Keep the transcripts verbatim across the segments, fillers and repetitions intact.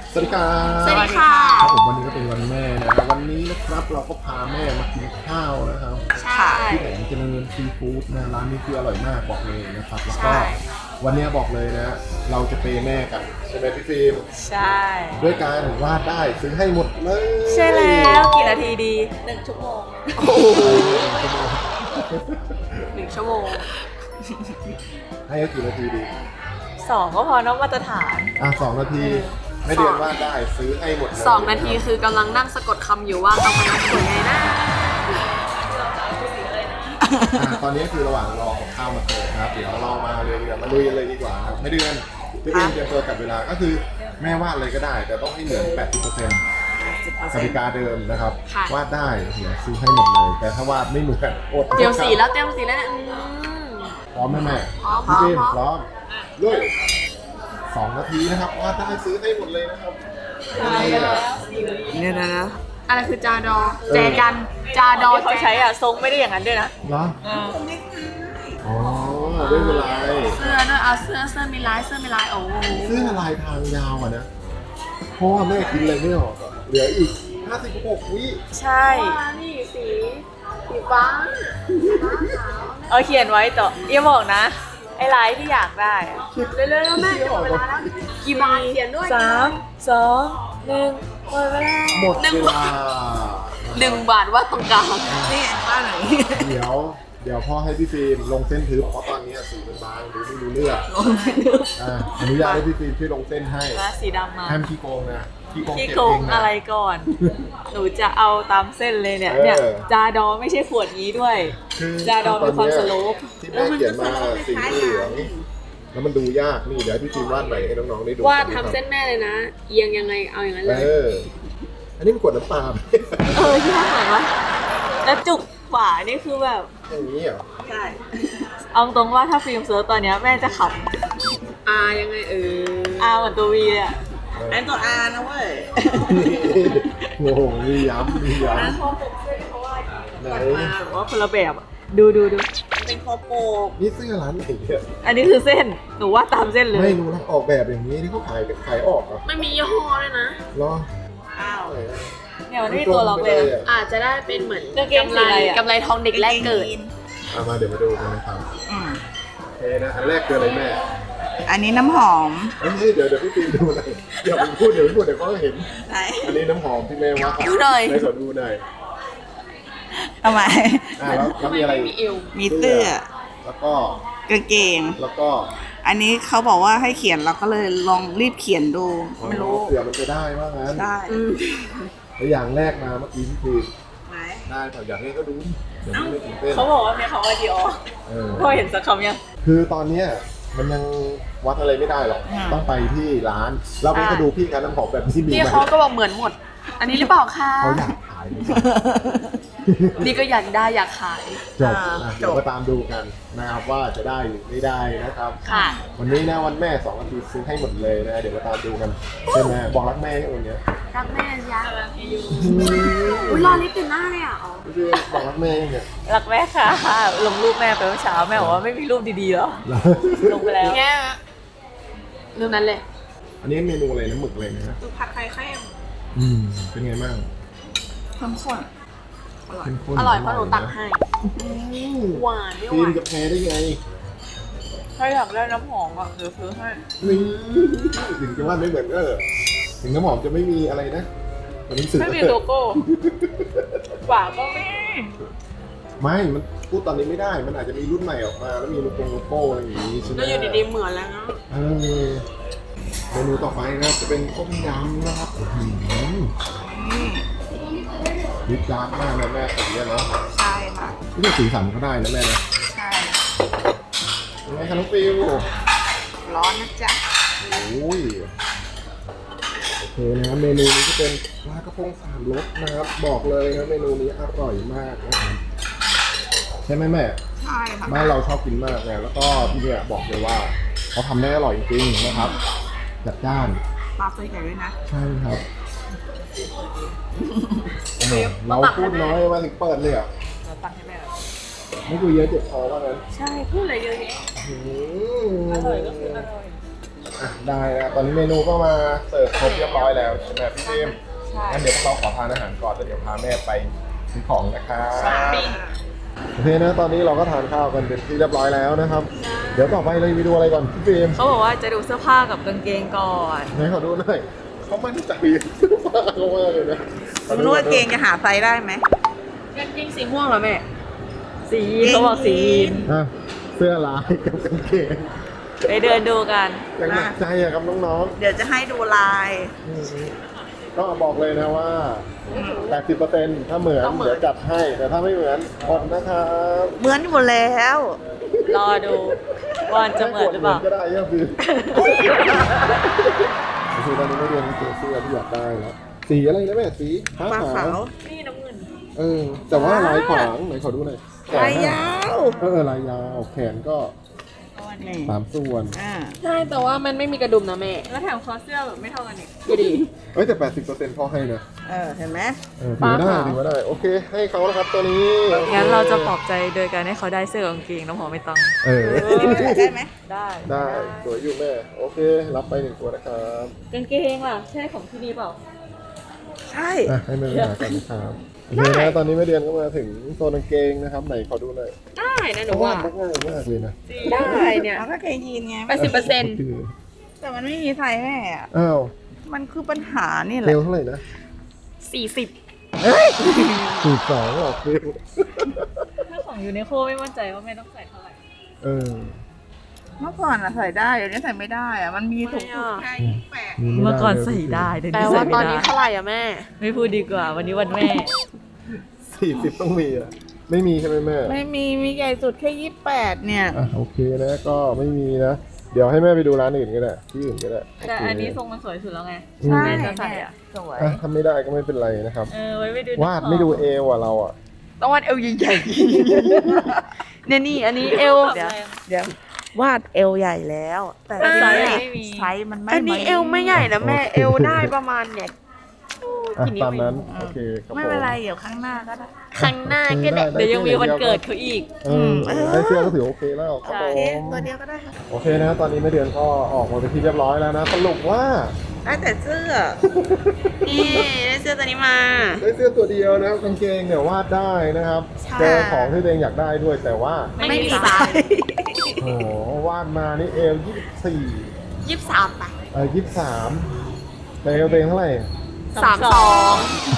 สวัสดีครับสวัสดีค่ะผมวันนี้ก็เป็นวันแม่นะวันนี้นะครับเราก็พาแม่มากินข้าวนะครับใช่ที่แหล่งเจริญซีฟู้ดนะร้านนี้คืออร่อยมากบอกเลยนะครับแล้วก็วันนี้บอกเลยนะเราจะเปย์แม่กันใช่ไหมพี่ฟิล์มใช่ด้วยการวาดได้ซื้อให้หมดเลยใช่แล้วกี่นาทีดีหนึ่งชั่วโมงโอ้โหหนึ่งชั่วโมงให้กี่นาทีดีสองก็พอเนาะมาตรฐานอ่ะสองนาทีไม่เดือนวาดได้ซื้อให้หมดเลยสองนาทีคือกำลังนั่งสะกดคำอยู่ว่าต้องมาสวยไงนะตอนนี้คือระหว่างรอของข้าวมาเสิร์ฟนะครับเดี๋ยวเรามาเลยดีกว่ามาลุยกันเลยดีกว่าครับไม่เดือนพี่ฟิล์มเตรียมตัวกับเวลาก็คือแม่วาดเลยก็ได้แต่ต้องให้เหมือน แปดสิบเปอร์เซ็นต์ กติกาเดิมนะครับวาดได้เดี๋ยวซื้อให้หมดเลยแต่ถ้าวาดไม่เหมือนอดเตรียมสีแล้วเตรียมสีแล้วพร้อมไหมแม่พี่ฟิล์มพร้อมลุยสองนาทีนะครับวาดได้ซื้อให้หมดเลยนะครับเนี่ยนะอะไรคือจาดอแจกันจาดอเขาใช้อ่ะทรงไม่ได้อย่างนั้นด้วยนะเหรออ๋อด้วยลายเสื้อด้วยเอาเสื้อเสื้อมีลายเสื้อมีลายโอ้เสื้อลายทางยาวอ่ะนะเพราะว่าแม่กินอะไรไม่ออกเหลืออีกห้าสิบหกวิใช่นี่สีสีฟ้าเอาเขียนไว้ต่ออย่าบอกนะไอ้ลายที่อยากได้เร็วๆแม่จะหมดเวลาแล้วกี่บาทเขียนด้วยสามสองหนึ่งหมดเวลาหมดเวลาหนึ่งบาทว่าตรงกลางนี่บ้านไหนเดี๋ยวเดี๋ยวพ่อให้พี่ฟิล์มลงเส้นทึบเพราะตอนนี้สีมันบางหรือไม่รู้เรื่องอนุญาตให้พี่ฟิล์มช่วยลงเส้นให้สีดำมาห้ามขี้โกงนะขี้โกงอะไรก่อนหนูจะเอาตามเส้นเลยเนี่ยเนี่ยจาดอไม่ใช่ขวดนี้ด้วยจาดอเป็นความสโลปที่แม่เขียนมาสีเหลืองแล้วมันดูยากนี่เดี๋ยวพี่ฟิล์มวาดใหม่ให้น้องๆได้ดูวาดทำเส้นแม่เลยนะเอียงยังไงเอาอย่างนั้นเลยอันนี้มันขวดน้ำปลาเออยากเหรอแล้วจุกฝานี่คือแบบอย่างนี้เหรอใช่เอาตรงว่าถ้าฟิล์มเซิร์ชตอนนี้แม่จะขำอายังไงเอออาเหมือนตัววีอ่ะอันตัวอานะเว้ยโอ้โหมีย้ำมีย้ำอันคอปกเสื้อเขาว่าไหนว่าคนละแบบดูดูดูเป็นคอปกนี่เสื้อร้านไหนเนี่ยอันนี้คือเส้นหนูว่าตามเส้นเลยไม่รู้นะออกแบบอย่างนี้ที่เขาขายขายออกอ่ะไม่มียี่ห้อเลยนะหรออ้าวเนี่ยมันไม่ตัวล็อกเลยอาจจะได้เป็นเหมือนกำไรกำไรทองเด็กแรกเกิดเอามาเดี๋ยวมาดูกันนะครับโอเคนะอันแรกคืออะไรแม่อันนี้น้ำหอมเฮ้ยเดี๋ยวเดี๋ยวพี่ฟิล์มดูหน่อยเดี๋ยวผมพูดเดี๋ยวพี่พูดเดี๋ยวเขาเห็นอันนี้น้ำหอมที่แม่ว่าดูหน่อยให้ขอดูหน่อยทำไมอ่าแล้วแล้วมีอะไรมีเสื้อแล้วก็กางเกงแล้วก็อันนี้เขาบอกว่าให้เขียนเราก็เลยลองรีบเขียนดูไม่รู้เผื่อมันจะได้ว่างั้นได้แล้วอย่างแรกมาเมื่อกี้พี่ฟิล์มได้แต่อย่างนี้ก็ดูเดี๋ยวไม่ตื่นเต้นเขาบอกว่ามีคำว่าดีออพอเห็นสักคำยังคือตอนเนี้ยมันยังวัดอะไรไม่ได้หรอกต้องไปที่ร้านเราไปดูพี่กันน้ำหอมแบบที่มีนี่เขาก็บอกเหมือนหมดอันนี้หรือเปล่าคะเขาอยากขายนี่ก็อยากได้อยากขายจบเดี๋ยวมาตามดูกันนะครับว่าจะได้หรือไม่ได้นะครับวันนี้นะวันแม่สองนาทีซื้อให้หมดเลยนะเดี๋ยวมาตามดูกันใช่ไหมบอกรักแม่วันนี้รักแม่ยาอุ้ยรอลิปติดหน้าเลยอ่ะบอกรักแม่เนี่ยรักแม่ค่ะลงรูปแม่ไปเมื่อเช้าแม่บอกว่าไม่มีรูปดีๆหรอลงไปแล้วแง่รูปนั้นเลยอันนี้เมนูอะไรนะหมึกเลยนะผัดไข่ไข่อืมเป็นไงบ้างเข้มข้นอร่อยเพราะหนูตักให้หวานฟิล์มจะแพ้ได้ไงถ้าอยากได้น้ำหอมอ่ะเดี๋ยวซื้อให้นี่ถึงจะว่าไม่เหมือนเออถึงน้ำหอมจะไม่มีอะไรนะไม่มีโลโก้ฝาก็ไม่ไม่มันพูดตอนนี้ไม่ได้มันอาจจะมีรุ่นใหม่ออกมาแล้วมีโลโก้โลโก้อะไรอย่างนี้ใช่ไหมแล้วอยู่ดีๆเหมือนแล้วนะเออเมนูต่อไปนะจะเป็นต้มยำนะครับดิบจานมากนะแม่สีเนาะใช่ค่ะนี่สีสันก็ได้นะแม่นะใช่ยังไงคะน้องฟิวร้อนนะจ๊ะโอ้ยโอเคนะเมนูนี้จะเป็นปลากระพงสามรสนะครับบอกเลยนะเมนูนี้อร่อยมากนะครับใช่ไหมแม่ใช่ค่ะบ้านเราชอบกินมากเลยแล้วก็ที่เนี่ยบอกเลยว่าเขาทำได้อร่อยจริงๆนะครับจัดจ้านปลาตัวใหญ่ด้วยนะใช่ครับเราพูดน้อยมาถึงเปิดเลยอ่ะเราตักให้แม่ไม่คุยเยอะเจ็บคอว่างั้นใช่พูดอะไรเยอะแยะอร่อยก็คืออร่อยอ่ะได้นะตอนนี้เมนูก็มาเสิร์ฟครบเรียบร้อยแล้วใช่ไหมพี่ฟิล์มใช่งั้นเดี๋ยวพวกเราขอทานอาหารก่อนแล้วเดี๋ยวพาแม่ไปซื้อของนะครับปิ้งโอเคนะตอนนี้เราก็ทานข้าวกันเป็นที่เรียบร้อยแล้วนะครับ เดี๋ยวต่อไปเลยไปดูอะไรก่อนพี่ฟิล์มเขาบอกว่าจะดูเสื้อผ้ากับกางเกงก่อนไหนขอดูหน่อยเขามั่นใจเสื้อผ้าเขามากเลยนะไม่รู้ว่าเกงจะหาไซส์ได้ไหมกางเกงสีม่วงเหรอแม่สีเขาบอกสียีนอ่ะเสื้อลายกับกางเกงไปเดินดูกันยังหนักใจอะครับน้องเดี๋ยวจะให้ดูลายๆก็บอกเลยนะว่า แปดสิบเปอร์เซ็นต์ ถ้าเหมือนเดี๋ยวจัดให้แต่ถ้าไม่เหมือนอดนะครับเหมือนหมดแล้วรอดูว่าจะเหมือนหรือเปล่าก็ได้ยังคือคือตอนนี้ไม่เรียนเสื้อเสื้อที่อยากได้แล้วสีอะไรนะแม่สีฟ้าปลาขาขาว วนี่น้ำเงินเออแต่ว่าลายขวางไหนขอดูหน่อยแขนลายยาวเออลายยาวแขนก็นี่สามส่วนอ่าใช่แต่ว่ามันไม่มีกระดุมนะแม่แล้วแถมคอเสื้อแบบไม่เท่ากันอีกดูดิเอ้ยแต่ แปดสิบเปอร์เซ็นต์ พอให้นะเออเห็นไหมเออถือว่าได้ถือว่าได้โอเคให้เขาแล้วครับตัวนี้งั้นเราจะปลอบใจโดยการให้เขาได้เสื้อกางเกงน้ำหอมไม่ต้องเออได้ไหมได้ได้สวยอยู่แม่โอเครับไปหนึ่งตัวนะครับกางเกงล่ะใช่ของที่นี่เปล่าใช่อ่ะให้แม่ไปหากันนะครับโอเคนะตอนนี้แม่เดือนก็มาถึงโซนกางเกงนะครับไหนขอดูหน่อยได้นะหนูเพราะว่าว่ามันง่ายมากเลยนะได้เนี่ยเอาก็เกงยีนไงแปดสิบเปอร์เซ็นต์คือแต่มันไม่มีไซส์แม่อะอ้าวมันคือปัญหานี่แหเซละลลเท่าไหร่นะสี่สิบสูตรสองหรอกเซลลถ้าของยูนิโคไม่มั่นใจว่าแม่ต้องใส่เท่าไหร่เออเมื่อก่อนอะใส่ได้เดี๋ยวนี้ใส่ไม่ได้อะมันมีถุงมือแค่ยี่สิบแปดเมื่อก่อนใส่ได้เดี๋ยวแต่นี้ว่าใส่ตอนไม่นี้ได้เท่าไหร่อะแม่ไม่พูดดีกว่าวันนี้วันแม่สี่สิบต้องมีอ่ะไม่มีใช่ไหมแม่ไม่มีมีใหญ่สุดแค่ยี่สิบแปดเนี่ยอ่ะโอเคนะก็ไม่มีนะเดี๋ยวให้แม่ไปดูร้านอื่นก็ได้ที่อื่นก็ได้แต่โเคอันนี้ทรงมันสวยสุดแล้วไงอืมแม่จะใส่อะสวยอ่ะถ้าไม่ได้ก็ไม่เป็นไรนะครับเออไว้ไปดูวาดไม่ดูเอวอ่ะเราอ่ะต้องวาดเอวใหญ่ๆ เนี่ยนี่อันนี้เอวเดี๋ยวเดี๋ยววาดเอวใหญ่แล้ว แต่แต่ไซส์ไซไม่มีส์มันไม่อันนี้เอวไม่ใหญ่นะแม่ เอวได้ประมาณเนี่ยอ่ะตามนั้นโอเคครับไม่เป็นไรเดี๋ยวข้างหน้าก็ได้ข้างหน้าก็ได้เดี๋ยวยังมีวันเกิดเขาอีกเออได้เสื้อก็ถือโอเคแล้วครับผโอเคมตัวเดียวก็ได้ค่ะโอเคนะตอนนี้แม่เดือนก็ออกมาเป็นที่เรียบร้อยแล้วนะสรุปว่าได้แต่เสื้อนี่ได้เสื้อตัวนี้มาได้เสื้อตัวเดียวนะครับกางเกงเนี่ยวาดได้นะครับใช่เจอของที่ตัวเองอยากได้ด้วยแต่ว่าไม่มีไซส์โอ้โหวาดมานี่เอลยี่สิบสี่ยี่สิบสามไปเออยี่สิบสามแต่เอลตัวเองเท่าไหร่สามสอง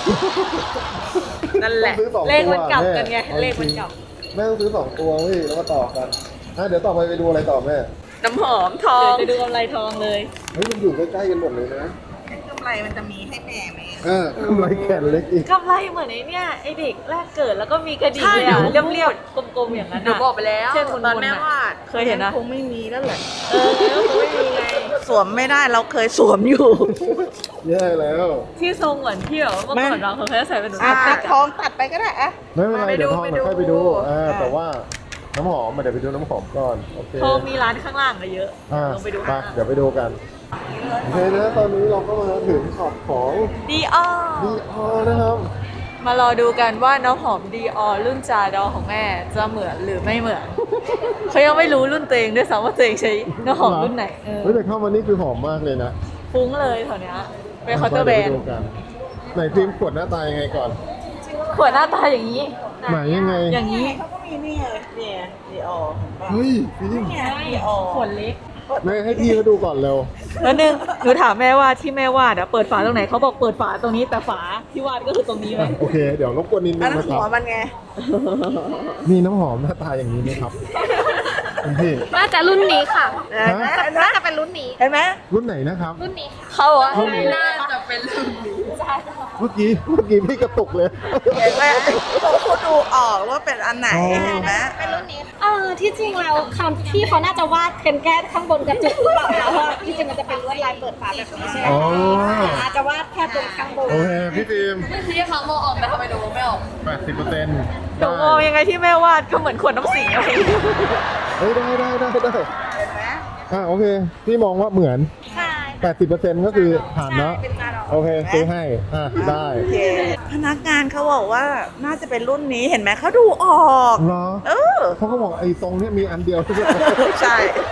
นั่นแหต้อละงซื้อสองตัวเลขมันกลับกันไงแม่เลขมันกลับแม่ต้องซื้อสองตัวเว้ยแล้วก็ต่อกันอ่ะเดี๋ยวต่อไปไปดูอะไรต่อแม่น้ำหอมทองเดี๋ยวจะดูกำไรทองเลยเฮ้ยมันอยู่ใกล้ๆกันหมดเลยนะกำไรมันจะมีให้แม่ไหมเออกำไรแขนเล็กอีกกำไรเหมือนไอ้เนี่ยไอเด็กแรกเกิดแล้วก็มีกระดิ่งเลยอะเรียบๆกลมๆอย่างนั้นหนูอะบอกไปแล้วเช่นคนตอนๆแม่อะวาดเคยเห็นนะคงไม่มีแล้วแหละเออแล้วก็ไม่มีไงสวมไม่ได้เราเคยสวมอยู่แย่แล้วที่ทรงเหมือนที่แบบว่าเมื่อก่อนเราเคยใส่เป็นหนูอ่ะตัตัดดๆทออะงตัดไปก็ได้อะไม่เป็นไรไปดูเดี๋ยวทองไปเดี๋ยวค่อยไปดูดูอ่าอ่าแต่ว่าน้ำหอมมาเดี๋ยวไปดูน้ำหอมก่อนโอเคทองมีร้านข้างล่างอะเยอะอ่าลองไปดูไปเดี๋ยวไปดูกันโอเคนะตอนนี้เราก็มาถึงช็อปของดีออดีออนะครับมารอดูกันว่าน้ำหอมดีออรุ่นจาดอของแม่จะเหมือนหรือไม่เหมือน เขายังไม่รู้รุ่นตัวเองด้วยซ้ำว่าตัวเองใช้น้ำหอมรุ่นไหนเออเฮ้ยแต่เข้ามานี่คือหอมมากเลยนะฟุ้งเลยแถวเนี้ยเป็นเคาน์เตอร์แบรนดี๋ยวด์ไปดูกันไหนฟิล์มขวดหน้าตายังไงก่อนขวดหน้าตาอย่างนี้ไหนยังไงอย่างนี้เขาก็มีนี่ไงเนี่ยดีออเฮ้ยฟิล์มเนี่ยดีออขวดเล็กแม่ให้พี่เขาดูก่อนเร็วแล้วหนึ่งหนูถามแม่ว่าที่แม่วาดอะเปิดฝาตรงไหนเขาบอกเปิดฝาตรงนี้แต่ฝาที่วาดก็คือตรงนี้ไหมอ่ะโอเค เดี๋ยวรบกวนนิดนึอันงนั้นนะคหัรับวมันไงมีน้ำหอมหน้าตาอย่างนี้ไหมครับคุณพี่น่าจะรุ่นนี้ค่ะฮะน่าจะเป็นรุ่นนี้เห็นไหมรุ่นไหนนะครับรุ่นนี้ค่ะเขาบอกว่าน่าจะเป็นรุ่นนี้เมื่อกี้เมื่อกี้พี่กระตุกเลยเห็นไหมเขาเขาดูออกว่าเป็นอันไหนอ๋อเห็นไหมเป็นรุ่นนี้เออที่จริงแล้วคำที่เขาน่าจะวาดเป็นแค่ข้างบนกระจุกหรือเปล่าคะเพราะว่าที่จริงมันจะเป็นลวดลายเปิดฝาแบบนี้ใช่ไหมอ๋ออาจจะวาดแค่ตรงข้างบนโอเคพี่ฟิล์มที่เขามองออกแต่ทำไมหนูไม่ออกแปดสิบเปอร์เซ็นต์หนูมองยังไงที่แม่วาดก็เหมือนขวดน้ำสิงอะไรอย่างเงี้ยเฮ้ยได้ได้ได้ได้เห็นไหมอ่ะโอเค พี่มองว่าเหมือนใช่แปดสิบเปอร์เซ็นต์ก็คือผ่านเนาะเป็นการออกโอเคซื้อให้ อ่ะได้โอเคพนักงานเขาบอกว่าน่าจะเป็นรุ่นนี้เห็นไหมเขาดูออกเหรอเออเขาก็บอกไอ้ทรงเนี้ยมีอันเดียวที่จะใช่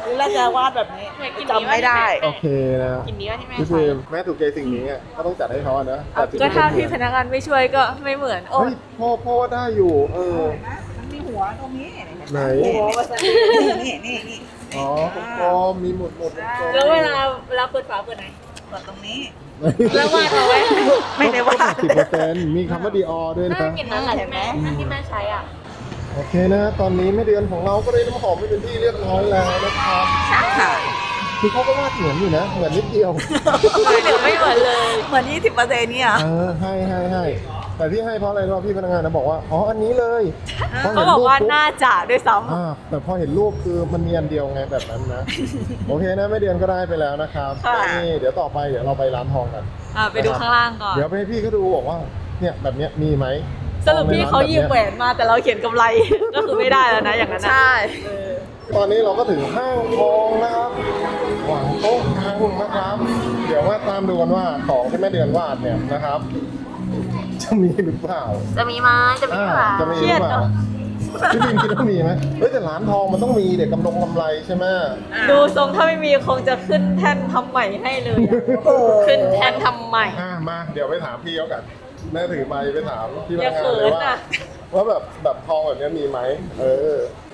แล้วจะวาดแบบนี้จำไม่ได้โอเคนะกินนี้ว่าที่แม่พี่ใช้ฟิล์มแม่ถูกใจสิ่งนี้อ่ะก็ต้องจัดให้เขาอะนะแต่สิ่งก็ที่ถ้าเหมืพี่อนพนักงานไม่ช่วยก็ไม่เหมือนโอ้เฮ้ยพ่อพ่อว่าได้อยู่เออมันมีหัวตรงนี้ไหนนี่นี่นี่อ๋ออ๋อมีหมดหมดแล้วเวลาเวลาเปิดฝาเปิดไหนกดตรงนี้แล้ววาดเอาไว้ไม่ได้วาดสิบเปอร์เซ็นต์มีคำว่าดีออด้วยนะกินนั่นแหละที่แม่ที่แม่ใช้อ่ะโอเคนะตอนนี้แม่เดือนของเราก็ได้น้ำหอมไปเป็นที่เรียบร้อยแล้วนะครับค่ะคือเขาก็วาดเหมือนอยู่นะเหมือนนิดเดียวที่เหลือไม่เหมือนเลยเหมือนยี่สิบเปอร์เซ็นต์เนี่ยเออให้ให้ให้แต่ที่ให้เพราะอะไรรู้ป่ะพี่พนักงานนะบอกว่าอ๋ออันนี้เลยพเขาห็นบอกรูปว่าปุ๊บน่าจะด้วยซ้อ่าแต่พอเห็นรูปคือมันมีอันเดียวไงแบบนั้นนะ โอเคนะแม่เดือนก็ได้ไปแล้วนะครับนี่เดี๋ยวต่อไปเดี๋ยวเราไปร้านทองกันำอ่าไปดูข้างล่างก่อนเดี๋ยวไปให้พี่เขาดูบอกว่าเนี่ยแบบเนี้ยมีไหมสรุปพี่เขายืมแหวนมาแต่เราเขียนกำไร ก็คือไม่ได้แล้วนะอย่างนั้นนะใช่ตอนนี้เราก็ถึงห้างทองนะครับหวังโต๊ะทางนะครับ เดี๋ยวว่าตามดูกันว่าของที่แม่เดือนวาดเนี่ยนะครับ จะมีหรือเปล่าจะมีมาจะมีอ่ามาจะมีหรือเปล่าพี่บินคิดว่ามีไหมเฮ้ยแต่ร้านทองมันต้องมีเด็กกำลงกำไรใช่ไหมดูทรงถ้าไม่มีคงจะขึ้นแท่นทำใหม่ให้เลยอะขึ้นแท่นทำใหม่อ่ามาเดี๋ยวไปถามพี่เขากันแม่ถือไมค์ไปถามพี่พอย่านักงานเลยว่าเขินน่ะว่าแบบแบบทองแบบเนี้ยมีไหมเออ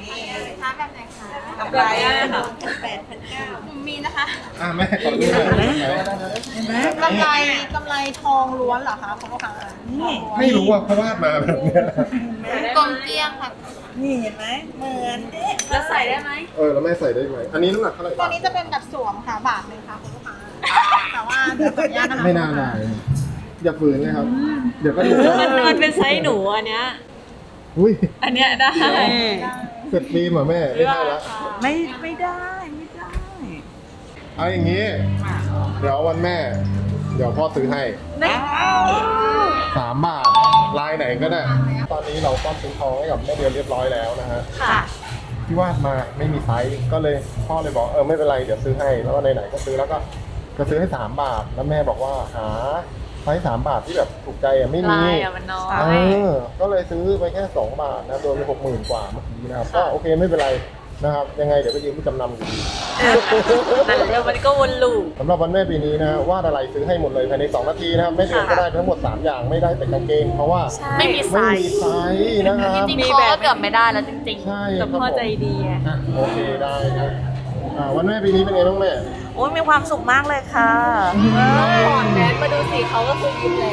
กำไรอะค่ะมีนะคะอ่าแม่ขอดูหน่อยได้ไหมเห็นไหมกำไรกำไรทองล้วนเหรอคะคุณลูกค้านี่ไม่รู้ว่าเขาวาดมาแบบเนี้ยกลมเกลี้ยงค่ะนี่เห็นไหมเหมือนเอ๊ะแล้วใส่ได้ไหมเออแล้วแม่ใส่ได้ไหมอันนี้น้ำหนักเท่าไหร่ตัวนี้จะเป็นแบบสวมค่ะบาทหนึ่งค่ะคุณลูกค้าแต่ว่าเดี๋ยวขออนุญาตนะคะไม่น่าได้อย่าฝืนนะครับ เดี๋ยวก็ดูมันมันเป็นไซส์หนูอันเนี้ยอุ้ยอันเนี้ยได้เสร็จฟิล์มเหรอแม่ไม่ได้ละไม่ไม่ได้ไม่ได้เอาอย่างนี้ เดี๋ยววันแม่ เดี๋ยวพ่อซื้อให้สามบาทลายไหนก็ได้ ตอนนี้เราต้อนซื้อทองให้กับแม่เดือนเรียบร้อยแล้วนะฮะค่ะที่วาดมาไม่มีไซส์ก็เลยพ่อเลยบอกเออไม่เป็นไรเดี๋ยวซื้อให้แล้วก็ไหนๆก็ซื้อแล้วก็ก็ซื้อให้สามบาทแล้วแม่บอกว่าหาไซส์สามบาทที่แบบถูกใจอ่ะไม่มีลายอ่ะมันน้อเอย อก็เลยซื้อไปแค่สองบาทนะโดนไปหกหมื่นกว่าเมื่อกี้นะครับก็โอเคไม่เป็นไรนะครับยังไงเดี๋ยวไปยืมที่จำนำอยู่ดีแต่เดี๋ยวมันก็วนลูปสำหรับวันแม่ปีนี้นะวาดอะไรซื้อให้หมดเลยภายในสองนาทีนะครับแม่เดือนก็ได้ทั้งหมดสามอย่างไม่ได้แต่กางเกงเพราะว่าไม่มีไซไม่มีส์ไซส์นะครับจริงๆเขาก็เกือบไม่ได้แล้วจริงใช่ๆแต่ครับพ่อผมใจดีไงอ่ะโอเคได้นะอ่าวันแม่ปีนี้เป็นไงบ้างแม่โอ้ยมีความสุขมากเลยค่ะก่อนแดนมาดูสิเขาก็คือยิ้มแล้ว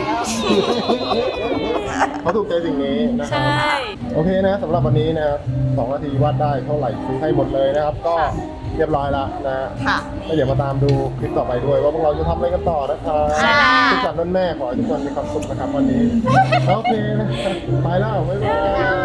เขาถูกใจสิ่งนี้นะครัใช่บโอเคนะสำหรับวันนี้นะครับสองนาทีวาดได้เท่าไหร่ซื้อให้หมดเลยนะครับ ก็เรียบร้อยแล้วนะค่ะแล้วเดี๋ยวมาตามดูคลิปต่อไปด้วยว่าพวกเราจะทำอะไรกันต่อนะครับใช่แล้วทุกสันวันแม่ขอให้ทุกคนมีความสุขนะครับวันนี้โอเคนะไปแล้วบ๊ายบาย